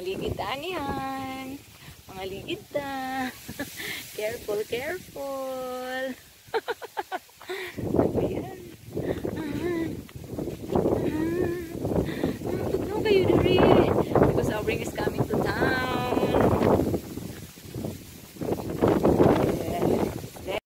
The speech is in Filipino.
ligid anihan. Mga ligid ta. Careful, careful. Ayan. Tugnaw kayo diri. Because our ring is coming.